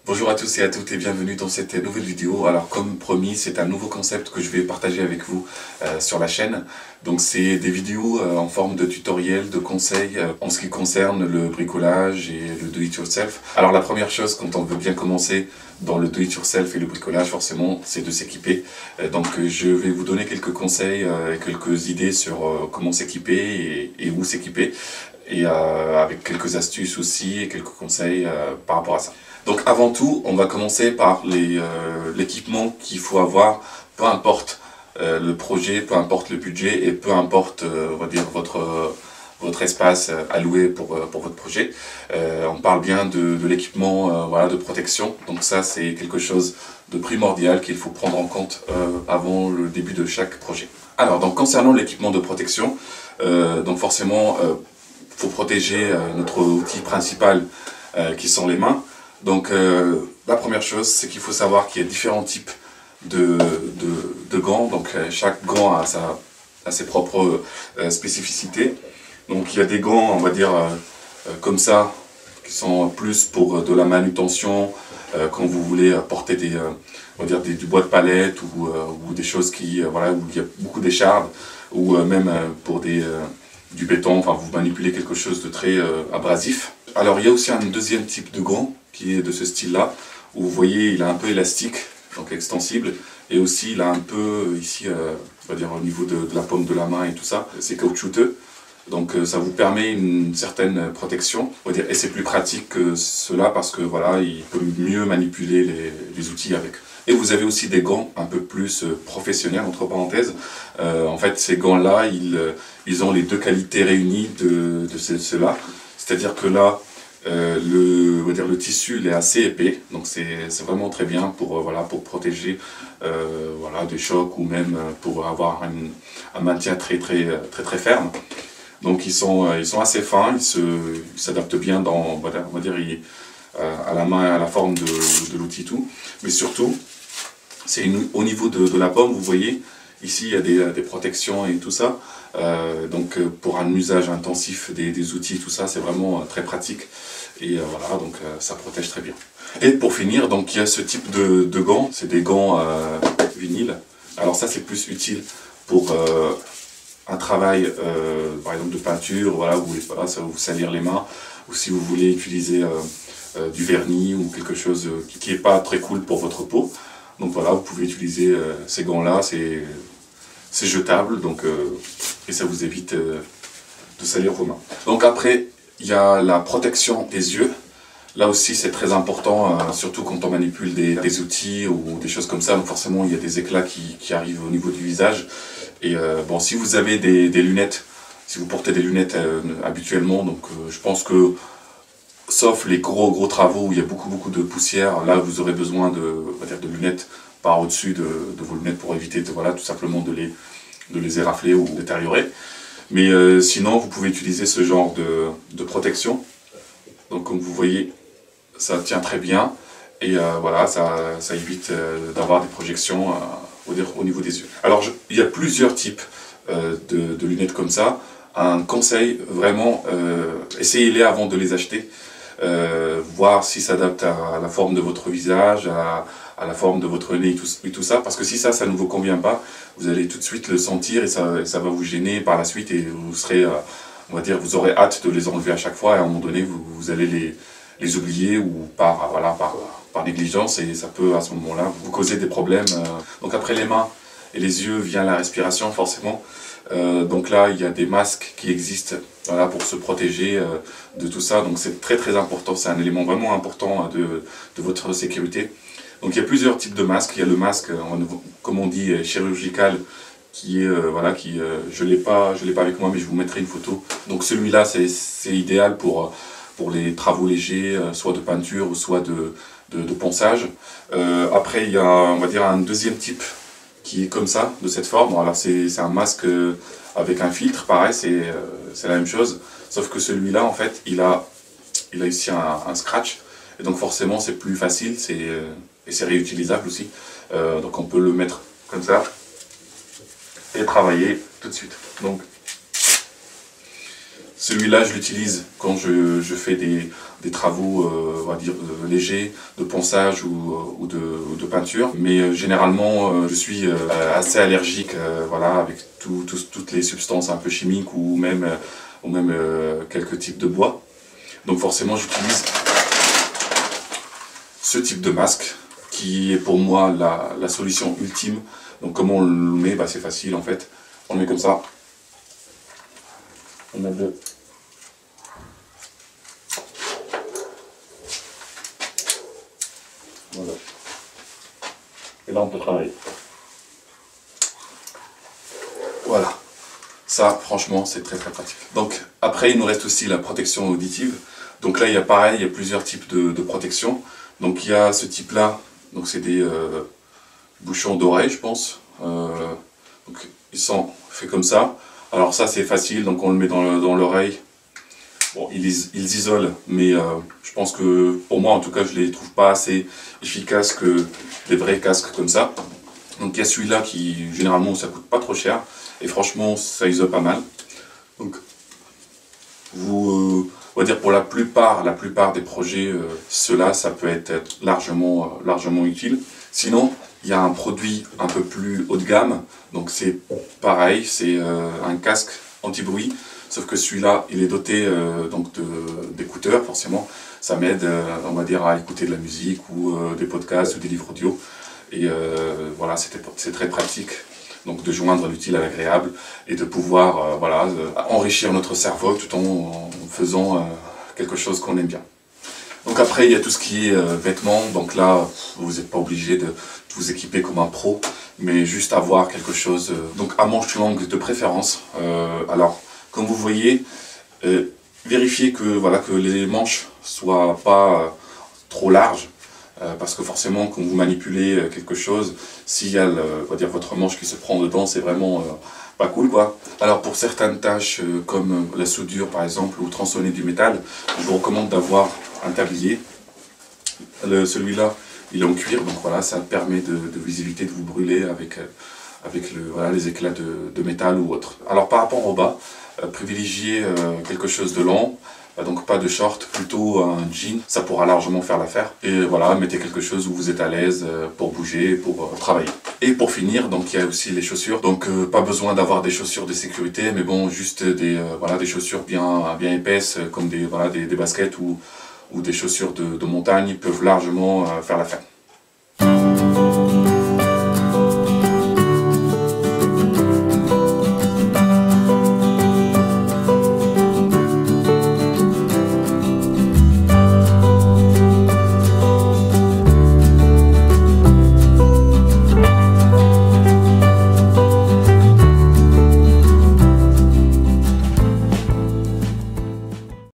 Bonjour à tous et à toutes et bienvenue dans cette nouvelle vidéo. Alors comme promis, c'est un nouveau concept que je vais partager avec vous sur la chaîne. Donc c'est des vidéos en forme de tutoriel, de conseils en ce qui concerne le bricolage et le do-it-yourself. Alors la première chose quand on veut bien commencer dans le do-it-yourself et le bricolage forcément, c'est de s'équiper. Donc je vais vous donner quelques conseils et quelques idées sur comment s'équiper et où s'équiper. Et avec quelques astuces aussi et quelques conseils par rapport à ça. Donc avant tout, on va commencer par l'équipement qu'il faut avoir, peu importe le projet, peu importe le budget et peu importe on va dire votre espace alloué pour votre projet. On parle bien de l'équipement voilà, de protection, donc ça c'est quelque chose de primordial qu'il faut prendre en compte avant le début de chaque projet. Alors donc concernant l'équipement de protection, donc forcément faut protéger notre outil principal qui sont les mains. Donc la première chose, c'est qu'il faut savoir qu'il y a différents types de gants. Donc chaque gant a ses propres spécificités. Donc il y a des gants, on va dire, comme ça, qui sont plus pour de la manutention, quand vous voulez porter on va dire du bois de palette ou des choses voilà, où il y a beaucoup d'échardes, ou même pour du béton, enfin vous manipulez quelque chose de très abrasif. Alors il y a aussi un deuxième type de gant qui est de ce style-là, où vous voyez il est un peu élastique, donc extensible, et aussi il a un peu ici, on va dire au niveau de la paume de la main et tout ça, c'est caoutchouteux, donc ça vous permet une certaine protection, on va dire, et c'est plus pratique que cela parce que voilà, il peut mieux manipuler les outils avec. Et vous avez aussi des gants un peu plus professionnels, entre parenthèses. En fait, ces gants-là, ils ont les deux qualités réunies de ceux-là. C'est-à-dire que là, le tissu il est assez épais, donc c'est vraiment très bien pour, voilà, pour protéger voilà, des chocs ou même pour avoir un maintien très ferme. Donc ils sont assez fins, ils s'adaptent bien on va dire, à la main, à la forme de l'outil tout. Mais surtout, c'est au niveau de la paume, vous voyez, ici il y a des protections et tout ça. Donc pour un usage intensif des outils, tout ça, c'est vraiment très pratique. Et voilà, donc ça protège très bien. Et pour finir, donc il y a ce type de gants, c'est des gants vinyle. Alors ça c'est plus utile pour un travail, par exemple de peinture, voilà, où voilà, ça va vous salir les mains, ou si vous voulez utiliser du vernis ou quelque chose qui n'est pas très cool pour votre peau. Donc voilà, vous pouvez utiliser ces gants-là, c'est jetable, donc, et ça vous évite de salir vos mains. Donc après, il y a la protection des yeux. Là aussi, c'est très important, surtout quand on manipule des outils ou des choses comme ça. Donc forcément, il y a des éclats qui arrivent au niveau du visage. Et bon, si vous avez des lunettes, si vous portez des lunettes habituellement, donc je pense que, sauf les gros travaux où il y a beaucoup de poussière, là vous aurez besoin on va dire, de lunettes par au-dessus de vos lunettes pour éviter voilà, tout simplement de les érafler ou détériorer. Mais sinon vous pouvez utiliser ce genre de protection. Donc comme vous voyez, ça tient très bien et voilà, ça évite d'avoir des projections au niveau des yeux. Alors il y a plusieurs types de lunettes comme ça. Un conseil, vraiment, essayez-les avant de les acheter. Voir s'ils s'adaptent à la forme de votre visage, à la forme de votre nez et tout ça, parce que si ça ne vous convient pas, vous allez tout de suite le sentir et ça va vous gêner par la suite et vous serez, on va dire, vous aurez hâte de les enlever à chaque fois et à un moment donné vous allez les oublier ou par négligence et ça peut à ce moment-là vous causer des problèmes. Donc après les mains et les yeux vient la respiration forcément. Donc là il y a des masques qui existent voilà, pour se protéger de tout ça, donc c'est très important, c'est un élément vraiment important de votre sécurité. Donc il y a plusieurs types de masques, il y a le masque comme on dit chirurgical qui est voilà, je l'ai pas avec moi mais je vous mettrai une photo. Donc celui-là c'est idéal pour les travaux légers, soit de peinture ou soit de ponçage. Après il y a on va dire un deuxième type qui est comme ça, de cette forme. Alors c'est un masque avec un filtre, pareil, c'est la même chose, sauf que celui-là, en fait, il a ici un scratch, et donc forcément c'est plus facile, et c'est réutilisable aussi. Donc on peut le mettre comme ça, et travailler tout de suite. Donc Celui-là, je l'utilise quand je fais des travaux, on va dire, légers, de ponçage ou de peinture. Mais généralement, je suis assez allergique voilà, avec toutes les substances un peu chimiques ou même quelques types de bois. Donc forcément, j'utilise ce type de masque qui est pour moi la solution ultime. Donc comment on le met, bah, c'est facile en fait. On le met comme ça. On a deux. Voilà. Et là on peut travailler. Voilà. Ça, franchement, c'est très très pratique. Donc après, il nous reste aussi la protection auditive. Donc là, il y a pareil, il y a plusieurs types de protection. Donc il y a ce type-là, donc c'est des bouchons d'oreille, je pense. Donc ils sont faits comme ça. Alors ça, c'est facile, donc on le met dans l'oreille. Bon, ils isolent, mais je pense que, pour moi en tout cas, je les trouve pas assez efficaces que des vrais casques comme ça. Donc il y a celui-là qui, généralement, ça coûte pas trop cher. Et franchement, ça isole pas mal. Donc, on va dire pour la plupart des projets, cela, ça peut être largement utile. Sinon, il y a un produit un peu plus haut de gamme. Donc c'est pareil, c'est un casque anti-bruit. Sauf que celui-là, il est doté donc d'écouteurs, forcément. Ça m'aide, on va dire, à écouter de la musique ou des podcasts ou des livres audio. Et voilà, c'est très pratique. Donc de joindre l'utile à l'agréable et de pouvoir voilà, enrichir notre cerveau tout en faisant quelque chose qu'on aime bien. Donc après, il y a tout ce qui est vêtements. Donc là, vous n'êtes pas obligé de vous équiper comme un pro, mais juste avoir quelque chose donc à manches longues de préférence. Alors, comme vous voyez, vérifiez que, voilà, que les manches soient pas trop larges. Parce que forcément, quand vous manipulez quelque chose, s'il y a on va dire, votre manche qui se prend dedans, c'est vraiment pas cool, quoi. Alors pour certaines tâches comme la soudure par exemple, ou tronçonner du métal, je vous recommande d'avoir un tablier. Celui-là, il est en cuir, donc voilà, ça permet de vous éviter de vous brûler avec voilà, les éclats de métal ou autre. Alors par rapport au bas, privilégiez quelque chose de long. Donc pas de short, plutôt un jean, ça pourra largement faire l'affaire. Et voilà, mettez quelque chose où vous êtes à l'aise pour bouger, pour travailler. Et pour finir, donc il y a aussi les chaussures. Donc pas besoin d'avoir des chaussures de sécurité, mais bon, juste voilà, des chaussures bien épaisses, comme voilà, des baskets ou des chaussures de montagne peuvent largement faire l'affaire.